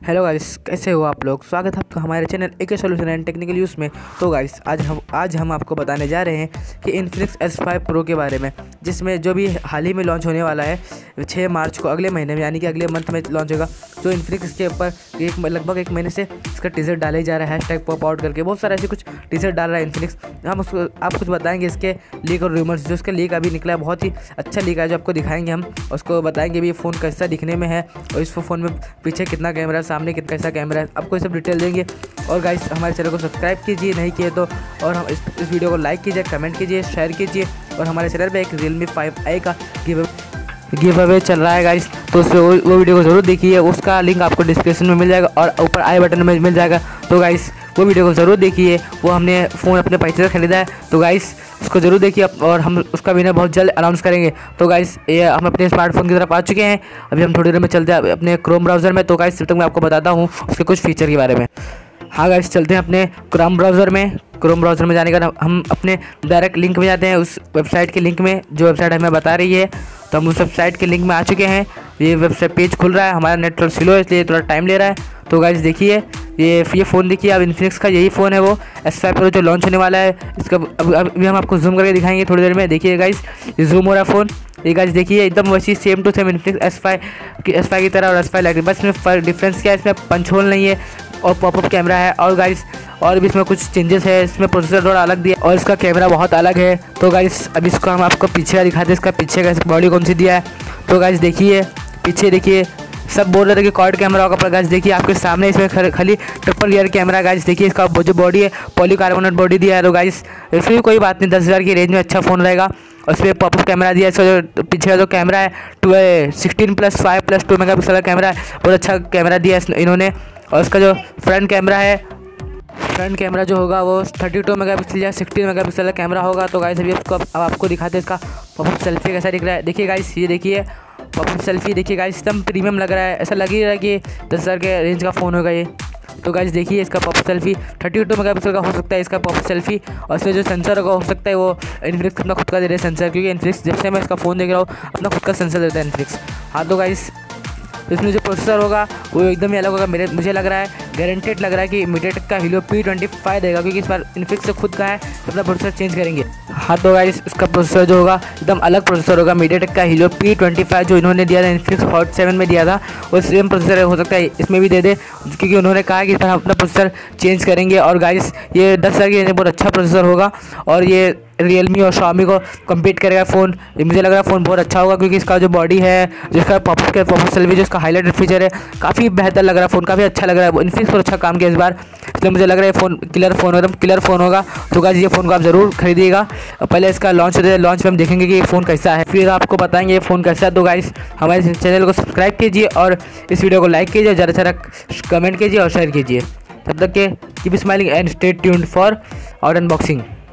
Hello guys, कैसे हो आप लोग। स्वागत है आपका हमारे channel AK solution and technical use में। तो गाइस आज हम आपको बताने जा रहे हैं कि इन्फिनिक्स S5 प्रो के बारे में, जिसमें जो भी हाल ही में लॉन्च होने वाला है 6 मार्च को, अगले महीने में, यानी कि अगले मंथ में लॉन्च होगा। जो इन्फिनिक्स के ऊपर लगभग एक महीने से इसका टीजर डाला ही जा रहा है, हैशटैग पॉप आउट करके बहुत सारे ऐसे कुछ टीजर डाल रहा है इन्फिनिक्स। हम उसको आप कुछ बताएंगे इसके लीक और रूमर्स। जो इसका लीक अभी निकला है बहुत ही अच्छा लीक है, जो आपको दिखाएंगे। हम उसको बताएंगे भी ये फ़ोन कैसा दिखने में है और इस फ़ोन में पीछे कितना कैमरा है, सामने कितना कैसा कैमरा है, आपको ये सब डिटेल देंगे। और गाइस हमारे चैनल को सब्सक्राइब कीजिए नहीं किए तो, और हम इस वीडियो को लाइक कीजिए, कमेंट कीजिए, शेयर कीजिए। और हमारे चैनल पे एक Realme 5i का गिव अवे चल रहा है गाइस, तो वो वीडियो को ज़रूर देखिए। उसका लिंक आपको डिस्क्रिप्शन में मिल जाएगा और ऊपर आई बटन में मिल जाएगा। तो गाइस वो वीडियो को ज़रूर देखिए। वो हमने फ़ोन अपने पैसे से ख़रीदा है, तो गाइस उसको ज़रूर देखिए और हम उसका विनर बहुत जल्द अनाउंस करेंगे। तो गाइस ये हम अपने स्मार्टफोन की तरफ आ चुके हैं। अभी हम थोड़ी देर में चलते हैं अपने क्रोम ब्राउज़र में। तो गाइस तब तक मैं आपको बताता हूँ उसके कुछ फीचर के बारे में। हाँ गाइस, चलते हैं अपने क्रोम ब्राउज़र में। क्रोम ब्राउज़र में जाने का हम अपने डायरेक्ट लिंक में जाते हैं, उस वेबसाइट के लिंक में जो वेबसाइट हमें बता रही है। तो हम उस वेबसाइट के लिंक में आ चुके हैं। ये वेबसाइट पेज खुल रहा है, हमारा नेट थोड़ा स्लो है इसलिए थोड़ा टाइम ले रहा है। तो गाइस देखिए ये फ़ोन देखिए, अब इन्फिनिक्स का यही फ़ोन है वो S5 प्रो जो लॉन्च होने वाला है। इसका अभी हम आपको जूम करके दिखाएंगे थोड़ी देर में। देखिए गाइस ये जूम हो रहा है फ़ोन। ये गाइस देखिए एकदम वैसी same to same Infinix S5 की तरह और S5 लाइक, बस इसमें डिफरेंस क्या है, इसमें पंच होल नहीं है और पॉपअप कैमरा है। और गाइस और भी इसमें कुछ चेंजेस है, इसमें प्रोसेसर थोड़ा अलग दिया और इसका कैमरा बहुत अलग है। तो गाइस अभी इसको हम आपको पीछे का दिखाते हैं, इसका पीछे का बॉडी कौन सी दिया है। तो गाइस देखिए पीछे देखिए, सब बोल रहे थे कि क्वाड कैमरा होगा, पर गाइस देखिए आपके सामने इसमें खाली ट्रिपल गियर कैमरा। गाइस देखिए इसका जो बॉडी है पॉलीकार्बोनेट बॉडी दिया है। तो गाइस इसमें भी कोई बात नहीं, 10,000 की रेंज में अच्छा फ़ोन रहेगा। और इसमें पॉपअप कैमरा दिया है। इसका जो पीछे का जो कैमरा है 16+5+2 मेगापिक्सल का कैमरा है, बहुत अच्छा कैमरा दिया है इन्होंने। और इसका जो फ्रंट कैमरा जो होगा वो 32 मेगापिक्सल या 16 मेगापिक्सल का कैमरा होगा। तो गाइस अभी उसको अब आपको दिखाते हैं इसका पॉपअप सेल्फी कैसा दिख रहा है। देखिए गाइस ये देखिए पॉपअप सेल्फी, देखिए गाइस एकदम प्रीमियम लग रहा है, ऐसा लग ही रहा है कि 10,000 के रेंज का फ़ोन होगा ये। तो गाइस देखिए इसका पॉपअप सेल्फी 32 मेगापिक्सल का हो सकता है इसका पॉपअप सेल्फी। और इसमें जो सेंसर होगा हो सकता है वो इन्फिनिक्स अपना खुद का दे रहे हैं सेंसर, क्योंकि इन्फिनिक्स जब से मैं इसका फ़ोन देख रहा हूँ अपना खुद का सेंसर देता है इन्फिनिक्स। हाँ तो गाइस इसमें जो प्रोसेसर होगा वो एकदम ही अलग होगा। मुझे लग रहा है, गारंटेड लग रहा है कि मीडियाटेक का हीलियो P25 देगा, क्योंकि इस बार इन्फिनिक्स से खुद का है अपना प्रोसेसर चेंज करेंगे। हाँ तो गाइस इसका प्रोसेसर जो होगा एकदम अलग प्रोसेसर होगा। मीडियाटेक का हीलियो P25 जो इन्होंने दिया था इन्फिनिक्स हॉट 7 में दिया था, वो सेम प्रोसेसर हो सकता है इसमें भी दे दे, क्योंकि उन्होंने कहा कि इस बार हम अपना प्रोसेसर चेंज करेंगे। और गाइस ये 10,000 की रेंज में बहुत अच्छा प्रोसेसर होगा और ये Realme और Xiaomi को कम्पीट करेगा फ़ोन। मुझे लग रहा है फ़ोन बहुत अच्छा होगा, क्योंकि इसका जो बॉडी है, जिसका पॉपअप सेल्फी, जो इसका हाईलाइटेड फीचर है, काफ़ी बेहतर लग रहा है फ़ोन, काफ़ी अच्छा लग रहा है। इन्फिनिक्स पर अच्छा काम किया इस बार, इसलिए मुझे लग रहा है फ़ोन किलर फ़ोन होगा। तो गाइस ये फ़ोन को आप ज़रूर खरीदिएगा। पहले इसका लॉन्च होता है, लॉन्च में हम देखेंगे कि ये फ़ोन कैसा है, फिर आपको बताएंगे ये फ़ोन कैसा है। तो गाइस हमारे चैनल को सब्सक्राइब कीजिए और इस वीडियो को लाइक कीजिए, ज़्यादा से ज़्यादा कमेंट कीजिए और शेयर कीजिए। तब तक के keep smiling and stay tuned for our unboxing.